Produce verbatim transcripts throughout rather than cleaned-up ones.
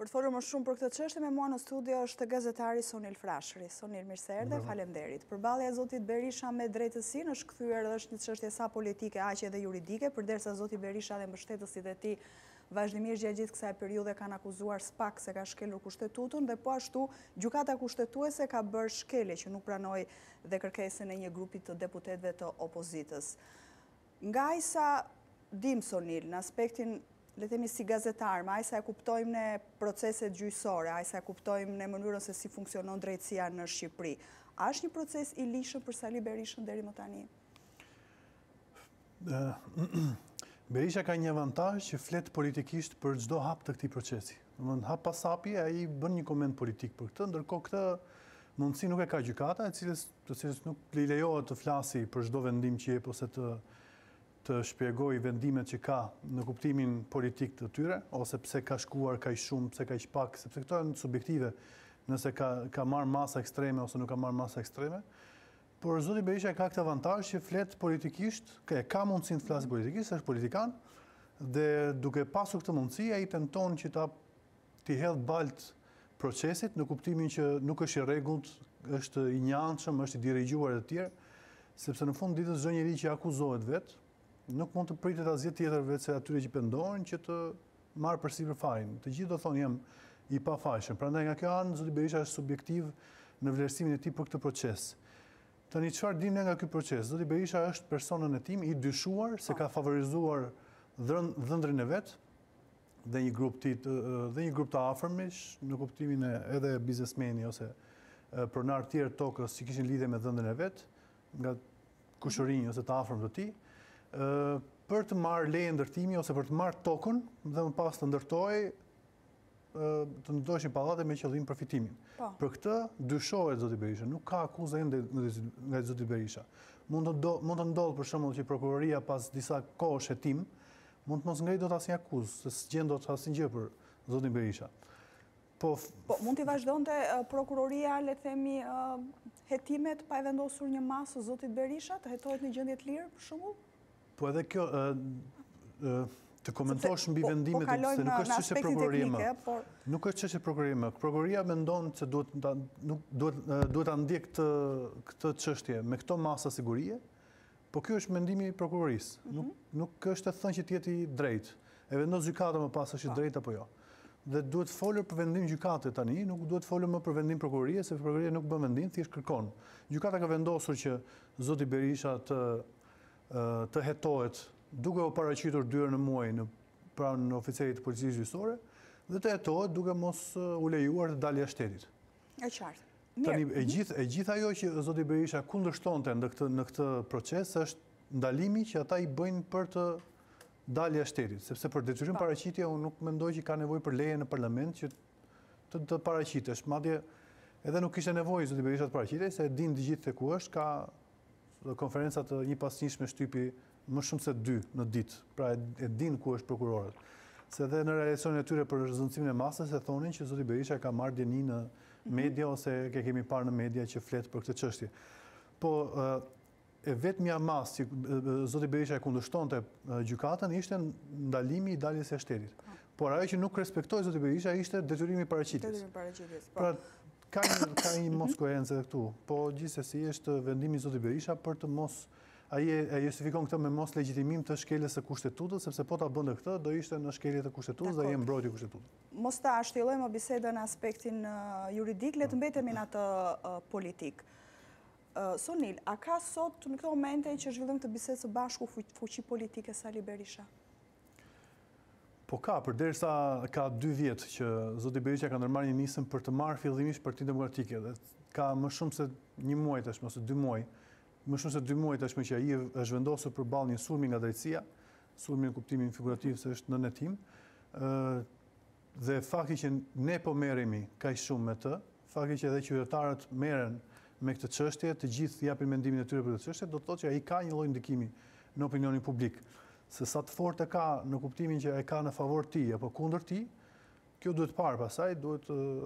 Për të folur më shumë për këtë çështje, me mua në studio është gazetari Sonil Frashëri. Sonil, mirë se erdhe, faleminderit. Përballja e zotit Berisha me drejtësinë është kthyer dhe është një çështje sa politike aq edhe juridike, përderisa zoti Berisha dhe mbështetësit e tij vazhdimisht gjatë gjithë kësaj periudhe kanë akuzuar SPAK se ka shkelur kushtetutën dhe po ashtu gjykata kushtetuese ka bërë shkelje që nuk pranoi dhe kërkesën e një grupi të deputetëve të opozitës. Nga ai sa dim Sonil, në aspektin le themi si gazetar, ma ajsa e kuptojmë në proceset gjyqësore, ajsa e kuptojmë në mënyrën se si funksionon drejtësia në Shqipëri. A është një proces i lishëm për Sali Berishën deri më tani? Berisha ka një avantazh që flet politikisht për çdo hap të këtij procesi. Domthonë hap pas hapi ai bën një koment politik për këtë, ndërkohë këtë mundësi nuk e ka gjykata, e cilës të cilës nuk i lejohet të flasi për çdo vendim që jep ose të të shpjegoj vendimet që ka në kuptimin politik të tyre, ose pse ka shkuar kaq shumë, pse kaq pak, sepse këto janë subjektive, nëse ka, ka marrë masa ekstreme ose nuk ka marrë masa ekstreme. Por zoti Berisha ka këtë avantazh që flet politikisht, ka, ka mundësinë të flasë politikisht, është politikan, dhe duke pasur këtë mundësi, ai tenton që ta t'i hedh balt procesit, në kuptimin që nuk është i rregullt, është i njanshëm, është i dirigjuar e të tjerë, sepse në fund ditës çdo njeri që akuzohet vetë, nuk mund të pritet asgjë tjetër veç se atyre që pendohen që të marrë përsipër fajin. Të gjithë do thonë jam i pafajshëm. Prandaj nga kjo anë zoti Berisha është subjektiv në vlerësimin e tij për këtë proces. Tani çfarë dim ne nga ky proces? Zoti Berisha është personën e tim i dyshuar se ka favorizuar dhëndrin e vet dhe një grup të dhe një grup të afërmish në kuptimin e edhe biznesmeni ose pronar të tjerë tokës që kishin lidhje me dhëndrin e vet, nga kushërinj ose të afërm të tij. Për të marrë leje ndërtimi ose për të marrë tokën dhe më pas të ndërtoj të ndërtojshin pallate me qëllim përfitimin. Pa. Për këtë dyshohet zoti Berisha, nuk ka akuzë ende nga zoti Berisha. Mund të do, mund të ndodhë për shembull që prokuroria pas disa kohësh hetim mund të mos ngrej dot asnjë akuzë, se s'gjen dot asnjë gjë për zotin Berisha. Po, po mund t'i vazhdonte uh, prokuroria, le themi, uh, hetimet pa e vendosur një masë zotit Berisha, të hetohet në gjendje të lirë për shembull? Po edhe kjo, të komentosh mbi vendimet, se nuk është çështje prokurorie më. Nuk është çështje prokurorie më. Prokuroria mendon se duhet ta ndjek këtë çështje me këto masa sigurie, po ky është mendimi i prokurorisë. Nuk është e thënë që të jetë i drejtë. E vendos gjykata më pas është i drejtë apo jo. Dhe duhet folur për vendim gjykate tani, nuk duhet folur më për vendim prokurorie, se prokuroria nuk bën vendim, thjesht kërkon. Gjykata ka vendosur që zoti Berisha të të hetohet duke u paraqitur dy herë në muaj në pranë në oficerit të policisë gjyqësore dhe të hetohet duke mos u lejuar të dalë jashtë shtetit. E qartë. Tani e gjithë e gjithë ajo që zoti Berisha kundërshtonte në këtë në këtë proces është ndalimi që ata i bëjnë për të dalë jashtë shtetit, sepse për detyrim paraqitje unë nuk mendoj që ka nevojë për leje në parlament që të, të paraqitesh. Madje edhe nuk kishte nevojë zoti Berisha të paraqitej, se e din të gjithë se ku është, ka konferencat një pas njëshme shtypi më shumë se dy në ditë, pra e din ku është prokurorët. Se dhe në realizonin e tyre për zëndësimin e masës e thonin që zoti Berisha ka marrë djeni në media ose ke kemi parë në media që fletë për këtë çështje. Po e vetmja masë që zoti Berisha e kundërshtonte gjykatën ishte ndalimi i daljes së shtetit. Por ajo që nuk respektoi zoti Berisha ishte detyrimi i paraqitjes. Detyrimi i paraqitjes. Pra Ka një, ka një mos koherencë edhe këtu, po gjithsesi është vendimi i zotit Berisha për të mos, ai e justifikon këtë me mos legjitimim të shkeljes së kushtetutës, sepse po ta bënte këtë do ishte në shkelje të kushtetutës dhe ai mbrojti kushtetutën. Mos ta shtjellojmë bisedën në aspektin uh, juridik, le të mbetemi në atë uh, politik. Uh, Sonil, a ka sot në këto momente që zhvillojmë këtë bisedë së bashku fuqi politike Sali Berisha? Po ka, përderisa ka dy vjetë që zoti Berisha ka ndërmarrë një nisëm për të marrë fillimisht Partinë Demokratike dhe ka më shumë se një muaj tashmë ose dy muaj, më shumë se dy muaj tashmë që ai është vendosur përballë një sulmi nga drejtësia, sulmi në kuptimin figurativ se është nën hetim, dhe fakti që ne po merremi kaq shumë me të, fakti që edhe qytetarët merren me këtë çështje, të gjithë japin mendimin e tyre për këtë çështje, do të thotë që ai ka një lloj ndikimi në opinionin publik. Se sa të fortë e ka në kuptimin që e ka në favor ti apo kundër ti, kjo duhet parë pasaj, duhet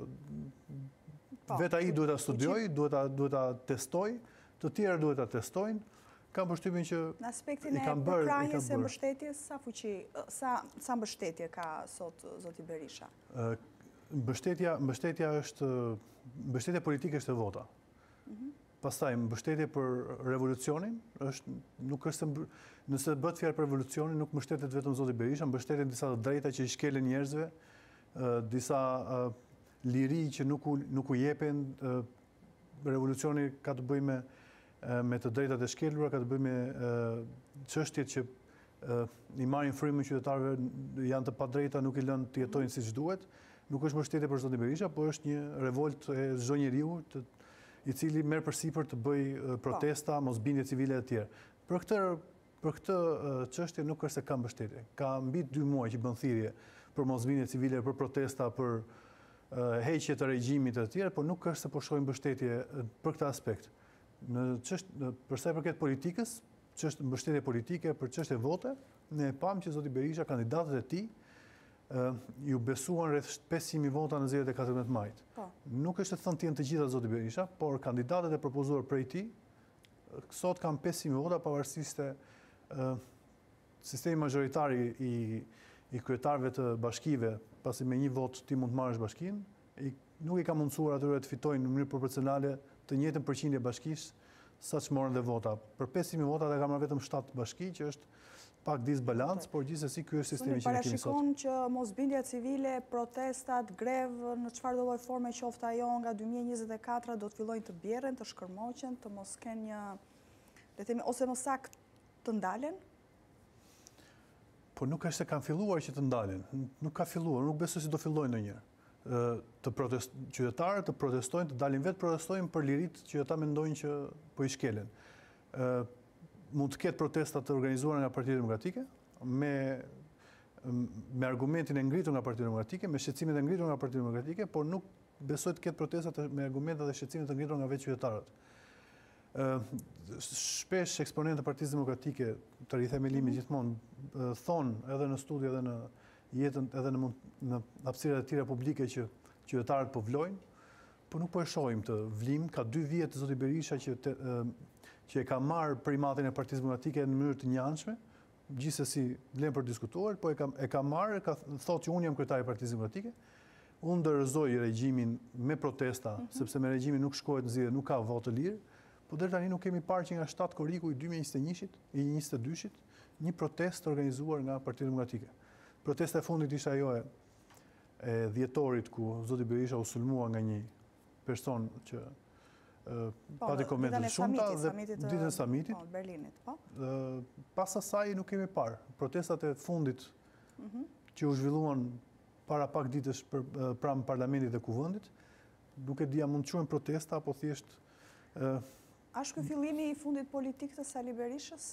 vetë ai duhet ta studioj, duhet ta duhet ta testoj, të tjerë duhet ta testojnë. Kam përshtypjen që në aspektin e përkrahjes së mbështetjes, sa fuqi, sa sa mbështetje ka sot zoti Berisha? Mbështetja, mbështetja është, mbështetja politike është e vota. Pastaj, mbështetje për revolucionin, është, nuk është, nëse bëhet fjalë për revolucionin, nuk mbështetet vetëm zoti Berisha, mbështetet disa të drejta që i shkelen njerëzve, disa liri që nuk u, nuk u jepen, revolucioni ka të bëjë me, me të drejtat e shkelura, ka të bëjë me çështjet që i marrin frymën qytetarëve, janë të padrejta, nuk i lënë të jetojnë siç duhet. Nuk është mbështetje për zotin Berisha, por është një revolt e çdo njeriu të i cili merr përsipër të bëj protesta, mosbindje civile e tjera. Për këtë për këtë çështje nuk është se ka mbështetje. Ka mbi dy muaj që bën thirrje për mosbindje civile, për protesta, për heqje të regjimit e tjera, por nuk është se po shohim mbështetje për këtë aspekt. Në çështë për sa i përket politikës, çështë mbështetje politike për çështje vote, ne e pam që zoti Berisha, kandidatët e tij, ju besuan rreth pesë qind mijë vota në zgjedhjet e katërmbëdhjetë majit. Nuk është të thënë të jenë të gjitha zoti Berisha, por kandidatët e propozuar prej tij sot kanë pesë qind mijë vota pavarësisht se sistemi majoritari i i kryetarëve të bashkive, pasi me një vot ti mund të marrësh bashkinë, nuk i ka mundësuar atyre të fitojnë në mënyrë proporcionale të njëjtën përqindje bashkisë saç morën dhe vota. Për pesë qind mijë vota ata kanë marrë vetëm shtatë bashki, që është pak disbalans, por gjithsesi ky është sistemi që ne kemi sot. Parashikon që mosbindja civile, protestat, grevë, në çfarë do lloj forme qoftë ajo nga dy mijë e njëzet e katër do të fillojnë të bjerren, të shkërmoqen, të mos kenë një, le të themi, ose më saktë të ndalen? Po nuk është se kanë filluar që të ndalen. Nuk ka filluar, nuk besoj se do fillojnë ndonjëherë. Të protest, qytetarët të protestojnë, të dalin vetë protestojnë për lirit që ata mendojnë që po i shkelen. Mund të ketë protestat të organizuara nga Partia Demokratike, me, me argumentin e ngritur nga Partia Demokratike, me shqetësimet e ngritur nga Partia Demokratike, por nuk besoj të ketë protestat me argumentet dhe shqetësimet e ngritur nga vetë qytetarët. Shpesh eksponentë të Partisë Demokratike të rithemelimi gjithmonë thonë edhe në studio edhe në jetën edhe në, në hapësirat e tjera publike që qytetarët po vlojnë, por nuk po e shohim të vlim. Ka dy vjet zoti Berisha që te, që e ka marrë primatin e Partisë Demokratike në mënyrë të njanshme, gjithsesi vlen për diskutuar, po e ka e ka marrë, ka thotë që unë jam kryetari i Partisë Demokratike. Unë ndërrëzoj regjimin me protesta, mm -hmm. sepse me regjimin nuk shkohet në zgjedhje, nuk ka votë lirë. Po deri tani nuk kemi parë që nga shtatë korriku i dy mijë e njëzet e njëit, i njëzet e dyshit, një protestë organizuar nga Partia Demokratike. Protesta e fundit ishte ajo e, e dhjetorit ku zoti Berisha u sulmua nga një person që uh, pati komente të shumta dhe ditën e samitit. Po, Berlinit, po. Uh, pas asaj nuk kemi parë. Protestat e fundit mm -hmm. që u zhvilluan para pak ditësh për uh, pranë parlamentit dhe kuvendit, nuk e dia mund të quhen protesta apo thjesht uh, A është ky fillimi i fundit politik të Sali Berishës?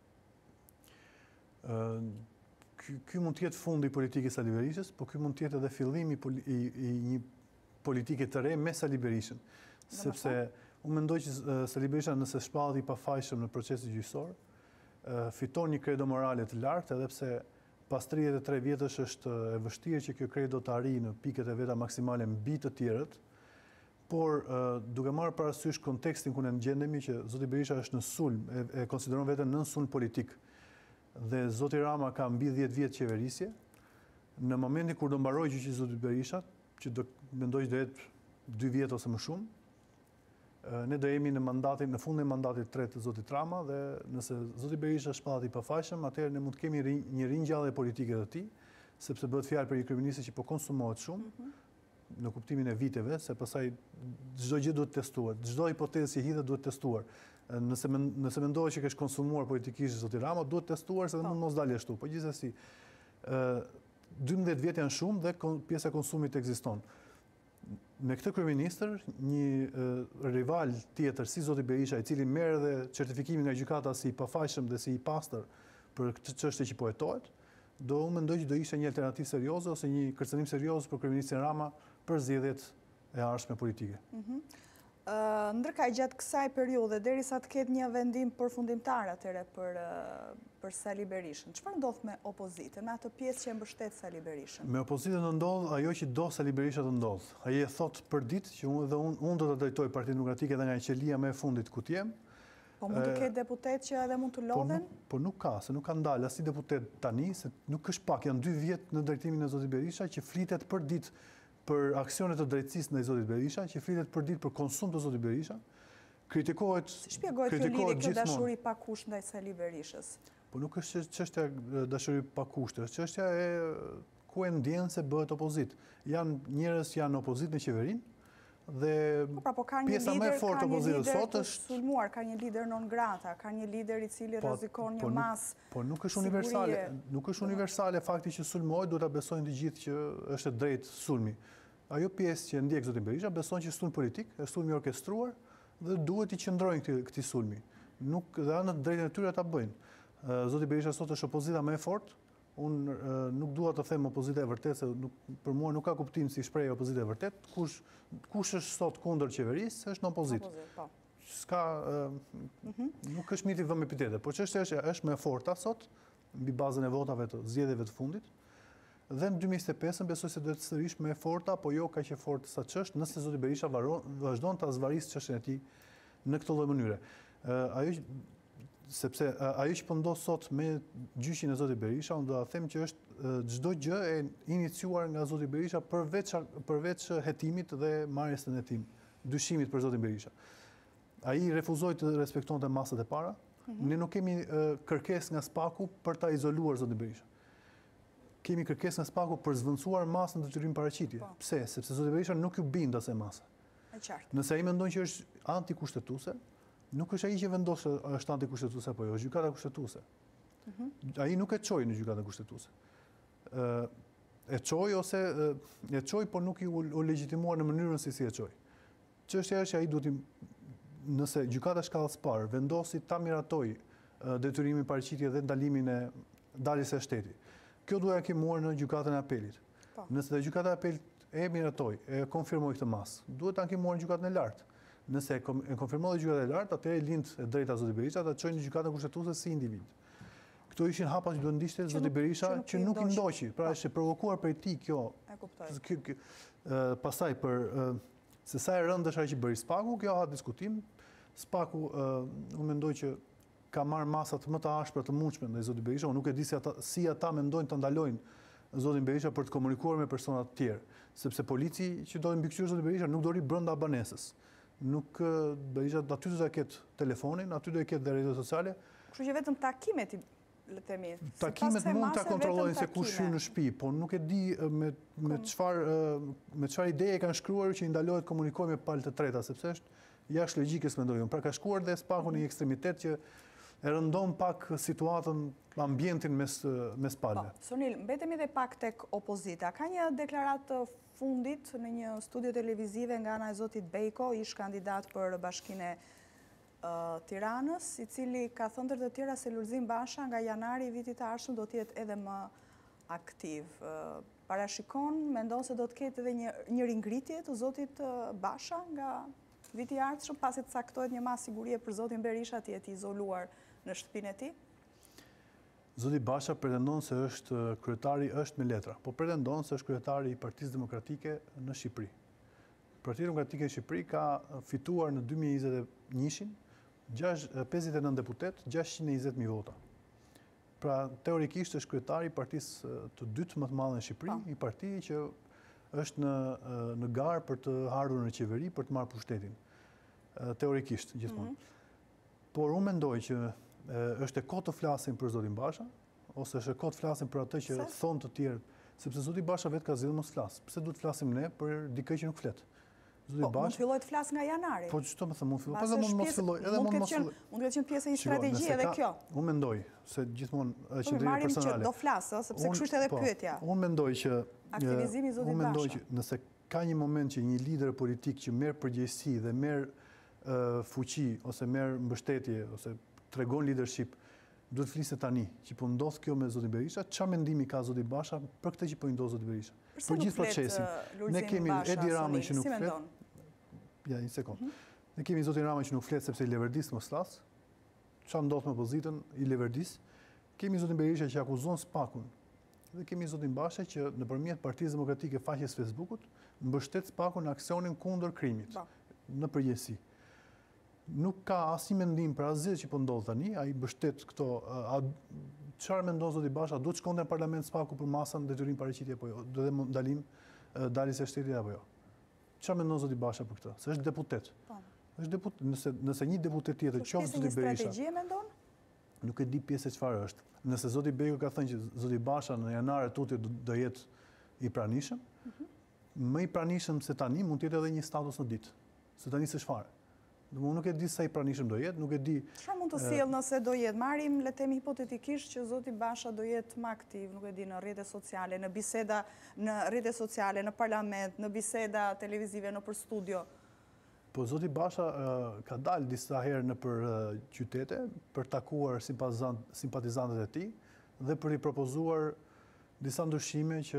Uh, ky, ky mund të jetë fundi i politikës së Sali Berishës, por ky mund të jetë edhe fillimi i, i një politike të re me Sali Berishën. Sepse unë mendoj që uh, Sali Berisha nëse shpallet i pafajshëm në procesin gjyqësor, uh, fiton një kredo morale të lartë, edhe pse pas tridhjetë e tre vjetësh është e vështirë që kjo kredo të arrijë në pikët e veta maksimale mbi të tjerët. Por uh, duke marrë parasysh kontekstin ku ne gjendemi, që zoti Berisha është në sulm, e, e konsideron veten nën sulm politik, dhe zoti Rama ka mbi dhjetë vjet qeverisje, në momentin kur do mbarojë gjyqi i zotit Berisha, që do mendoj do jetë dy vjet ose më shumë, uh, ne do jemi në mandatin, në fundin e mandatit të tretë të zotit Rama, dhe nëse zoti Berisha shpallet i pafajshëm, atëherë ne mund të kemi ri, një ringjallje politike të tij, sepse bëhet fjalë për një kryeminist që po konsumohet shumë. Mm -hmm. Në kuptimin e viteve, se pasaj çdo gjë duhet testuar, çdo hipotezë që hidhet duhet testuar. Nëse nëse mendohet që kesh konsumuar politikisht zoti Rama, duhet testuar se mund mos dalë ashtu. Po gjithsesi, ë dymbëdhjetë vjet janë shumë dhe pjesa e konsumit ekziston. Me këtë kryeministër, një uh, rival tjetër si zoti Berisha, i cili merr edhe certifikimin nga gjykata si i pafajshëm dhe si i pastër për këtë çështje që po hetohet, do unë mendoj që do ishte një alternativë serioze ose një kërcënim serioz për kryeministin Rama për zgjedhjet e ardhshme politike. Mm -hmm. uh, ndërkaq gjatë kësaj periudhe, derisa të ketë një vendim përfundimtar atëre për uh, për Sali Berishën, çfarë ndodh me opozitën, me atë pjesë që e mbështet Sali Berishën? Me opozitën do ndodh ajo që do Sali Berisha të ndodh. Ai e thot për ditë që unë dhe unë un do të drejtoj Partinë Demokratike edhe nga qelia më e fundit ku të jem. Po mund të ketë deputet që edhe mund të lodhen? Po, po nuk ka, se nuk ka ndalë as si deputet tani, se nuk është pak, janë dy vjet në drejtimin e zotit Berisha që flitet për ditë për aksionet të drejtësisë ndaj zotit Berisha, që flitet për ditë për konsum të zotit Berisha, kritikohet Si shpjegohet kjo lidhje kjo dashuri pa kusht ndaj Sali Berishës? Po nuk është çështja dashuri pa kushte, është çështja e ku e ndjen se bëhet opozitë. Janë njerëz që janë opozitë në qeverinë dhe Po pra, po ka një pjesa më e lider, fortë ka e një opozitës lider sot të është sulmuar, ka një lider non grata, ka një lider i cili Po- rrezikon po një nuk- masë. Po nuk është universale, nuk është universale fakti që sulmojë, duhet ta besojnë të gjithë që është e drejtë sulmi. Ajo pjesë që ndjek zoti Berisha beson që është sulm politik, është sulm i orkestruar dhe duhet i qëndrojnë këtij këtij sulmi. Nuk dhe anë të drejtën e tyre ta bëjnë. Ë, Zoti Berisha sot është opozita më e fortë. Unë ë, nuk dua të them opozita e vërtetë, se nuk, për mua nuk ka kuptim si shprehje opozita e vërtetë. Kush kush është sot kundër qeverisë, është në opozitë. Opozit, po. Ska, ë, nuk është miti vëmë epitete, por çështja është është më e forta sot mbi bazën e votave të zgjedhjeve të fundit. Dhe në dy mijë e njëzet e pesë besoj se do të sërish më e forta, po jo kaq e fortë sa ç'është, nëse zoti Berisha vazhdon ta zvarisë çështjen e tij në këtë lloj mënyre. Ë, ajo që- sepse ë, ajo që po ndodh sot me gjyqin e zotit Berisha, unë do ta them që është ë, çdo gjë e iniciuar nga zoti Berisha përveç përveç hetimit dhe marrjes në hetim, dyshimit për zotin Berisha. Ai refuzoi të respektonte masat e para. Ne nuk kemi ë, kërkesë nga Spaku për ta izoluar zotin Berisha. Kemi kërkesë nga Spaku për zvendësuar masën të detyrim paraqitje. Po. Pse? Sepse zoti Berisha nuk ju bind asaj mase. E qartë. Nëse ai mendon që është antikushtetuese, nuk është ai që vendos se është antikushtetuese apo jo, është gjykata kushtetuese. Ai nuk e çoi në gjykatën kushtetuese. Ë e çoi ose ë, e çoi, por nuk i u, u legjitimuar në mënyrën se si e çoi. Çështja është që ai duhet i nëse gjykata shkallës parë vendosi ta miratoj ë, detyrimin paraqitje dhe ndalimin e daljes së shtetit. Kjo duhet ja kemuar në gjykatën e apelit. Po. Nëse dhe gjykata e apelit e miratoi, e konfirmoi këtë masë, duhet ta kemuar në gjykatën e lartë. Nëse e kom- e konfirmoi gjykata e lartë, atëherë lind e drejta zoti Berisha ta çojë në gjykatën kushtetuese si individ. Këto ishin hapat që duhet ndiqte zoti nuk- Berisha që nuk që i nuk i ndoqi. ndoqi. Pra është e provokuar prej tij kjo E kuptoj. Kjo, kjo, ë, pastaj për ë, se sa e rëndë është ajo që bëri Spaku, kjo ha diskutim. Spaku ë, unë mendoj që ka marrë masat më të ashpra të mundshme ndaj zotit Berisha. Unë nuk e di si ata, si ata mendojnë të ndalojnë zotin Berisha për të komunikuar me persona të tjerë, sepse polici që do të mbikëqyrë zotin Berisha nuk do ri brenda banesës. Nuk ë, Berisha aty do ta ketë telefonin, aty do i ketë dhe rrjetet sociale. Kështu që vetëm takimet i le të themi. Takimet sipas mund ta Themase, kontrollojnë se vetëm kush takime. hyn në shtëpi, po nuk e di ë, me me çfarë ë, me çfarë ideje kanë shkruar që i ndalohet komunikojë me palë të treta, sepse është jashtë logjikës mendoj unë. Pra ka shkuar dhe Spaku në një ekstremitet që e rëndon pak situatën, ambientin mes mes Po, palëve. Sonil, mbetemi dhe pak tek opozita. Ka një deklaratë të fundit në një studio televizive nga ana e zotit Bejko, ish kandidat për Bashkinë e uh, Tiranës, i cili ka thënë ndër të tjera se Lulzim Basha nga janari i vitit të ardhshëm do të jetë edhe më aktiv. Uh, parashikon, mendon se do të ketë edhe një, një ringritje të zotit uh, Basha nga viti i ardhshëm, pasi të caktohet një masë sigurie për zotin Berisha të jetë izoluar në shtëpinë e tij? Zoti Basha pretendon se është kryetari është me letra, po pretendon se është kryetari i Partisë Demokratike në Shqipëri. Partia Demokratike e Shqipëri ka fituar në dy mijë e njëzet e njëin pesëdhjetë e nëntë deputet, gjashtëqind e njëzet mijë vota. Pra teorikisht është kryetari i partisë të dytë më të madhe në Shqipëri, një parti që është në në garë për të ardhur në qeveri, për të marrë pushtetin. Teorikisht gjithmonë. Por unë mendoj që e, është e kohë të flasim për zotin Basha, ose është e kohë të flasim për atë që Pse? thonë të tjerë, sepse zoti Basha vetë ka zgjedhur mos flas. Pse duhet flasim ne për dikë që nuk flet? Zoti Po, mund Basha, filloj të flas nga janari. po çto më thënë, mund filloj, Mbase po edhe mund është mos pjesë- filloj, edhe mund mund ketë mos qenë- filloj. Mund të ketë qenë pjesë e një Shiko, strategji nëse edhe ka- kjo. Unë mendoj se gjithmonë ë, Po, qëndrimi marrim që personale. do flasë, ë, sepse Unë- kështu është edhe po, pyetja. Unë mendoj që e, Aktivizimi i zotit unë mendoj Basha. që nëse ka një moment që një lider politik që merr përgjegjësi dhe merr ë, fuqi ose merr mbështetje ose tregon leadership, duhet flisë tani që po ndodh kjo me zotin Berisha, çfarë mendimi ka zoti Basha për këtë që po i ndodh zotit Berisha? Përse Për nuk gjithë flet, procesin. ë, Lulzim Ne kemi Basha, Edi Ramën Sonil? që nuk Si flet. mendon? Ja, një sekond. Ne kemi zotin Rama që nuk flet sepse i leverdis mos flas. Çfarë ndodh me opozitën, i leverdis. Kemi zotin Berisha që akuzon Spakun. Dhe kemi zotin Basha që nëpërmjet Partisë Demokratike faqes Facebookut mbështet Spakun në aksionin kundër krimit. Po. Në përgjithësi. Nuk ka asnjë mendim për asgjë që po ndodh tani, ai mbështet këto. A çfarë mendon zoti Basha? Duhet shkonte në parlament Spaku për masën detyrim paraqitje apo jo? Do të ndalim daljes së shtetit apo jo. Çfarë mendon zoti Basha për këtë? Se është deputet. Po. Është deputet, nëse nëse një deputet tjetër Është qoftë pjesë e zoti një Berisha, strategjie mendon? nuk e di pjesë e çfarë është. Nëse zoti Begu ka thënë që zoti Basha në janar e tuti do, do jetë i pranishëm, më i pranishëm se tani mund të jetë edhe një status në ditë. Se tani s'është fare. Unë nuk e di sa i pranishëm do jetë, nuk e di. Çfarë mund të sjellë nëse do jetë? Marrim le të themi hipotetikisht që zoti Basha do jetë më aktiv, nuk e di, në rrjetet sociale, në biseda në rrjetet sociale, në parlament, në biseda televizive, në për studio. Po zoti Basha uh, ka dalë disa herë në për uh, qytete për takuar simpatizant, simpatizantët e tij dhe për i propozuar disa ndryshime që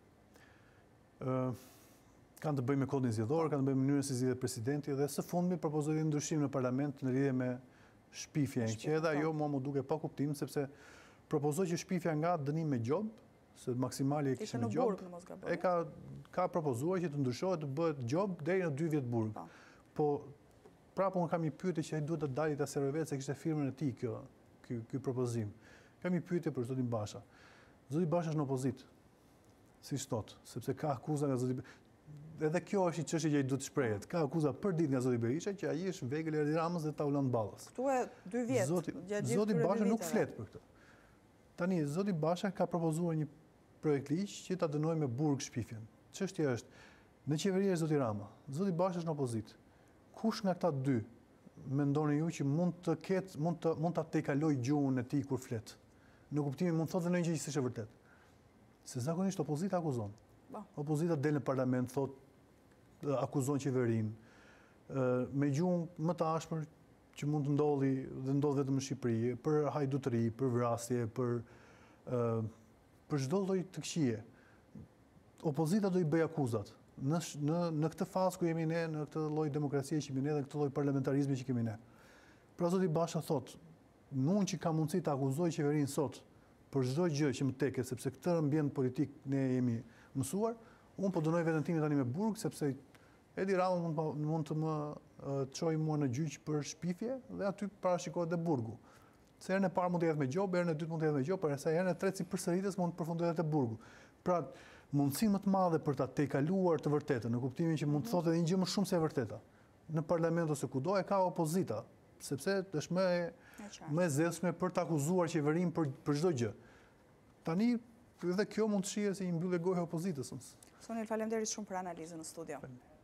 uh, kanë të bëjnë me kodin zgjedhor, kanë të bëjnë me mënyrën se zgjidhet presidenti dhe së fundmi propozoi një ndryshim në parlament në lidhje me shpifjen, që edhe ajo mua më duke pa kuptim sepse propozoi që shpifja nga dënim me gjob, se maksimali e kishte me gjob, e ka ka propozuar që të ndryshohet të bëhet gjob deri në dy vjet burg. Po prapë unë kam një pyetje që ai duhet të dalë ta servoj vetë se kishte firmën e tij kjo ky ky propozim. Kam një pyetje për zotin Basha. Zoti Basha është në opozitë. Siç thot, sepse ka akuza nga zoti Edhe kjo është një çështje që ai duhet të shprehet. Ka akuza për ditë nga zoti Berisha që ai është vegël Erdi Ramës dhe ta ulën ballës. Ktu e dy vjet. Zoti, zoti Basha nuk flet për këtë. Tani zoti Basha ka propozuar një projekt ligj që ta dënojë me burg shpifjen. Çështja është, në qeveri është zoti Rama. Zoti Basha është në opozitë. Kush nga këta dy mendoni ju që mund të ketë, mund të mund ta tejkaloj gjuhën e tij kur flet? Në kuptimin mund thotë ndonjë gjë që s'është e vërtetë. Se zakonisht opozita akuzon. Opozita del në parlament, thotë akuzon qeverinë, me gjuhën më të ashpër që mund të ndodhi dhe ndodh vetëm në Shqipëri, për hajdutëri, për vrasje, për për çdo lloj të këqije. Opozita do i bëj akuzat. Në në në këtë fazë ku jemi ne, në këtë lloj demokracie që kemi ne dhe këtë lloj parlamentarizmi që kemi ne. Pra zoti Basha thotë, unë që kam mundësi të akuzoj qeverinë sot për çdo gjë që më teket, sepse këtë ambient politik ne jemi mësuar, unë po dënoj veten time tani me burg sepse Edi Rama mund, mund të më uh, çojë mua në gjyq për shpifje dhe aty parashikohet dhe burgu. Se herën e parë mund të jetë me gjob, herën e dytë mund të jetë me gjob, por sa herën e tretë si përsëritës mund të përfundojë edhe te burgu. Pra, mundësi më të madhe për ta tejkaluar të vërtetën, në kuptimin që mund të thotë edhe një gjë më shumë se e vërteta. Në parlament ose kudo e ka opozita, sepse është më e, më e zezshme për të akuzuar qeverinë për për çdo gjë. Tani edhe kjo mund të shihet si një mbyllje goje opozitës. Sonil, faleminderit shumë për analizën në studio.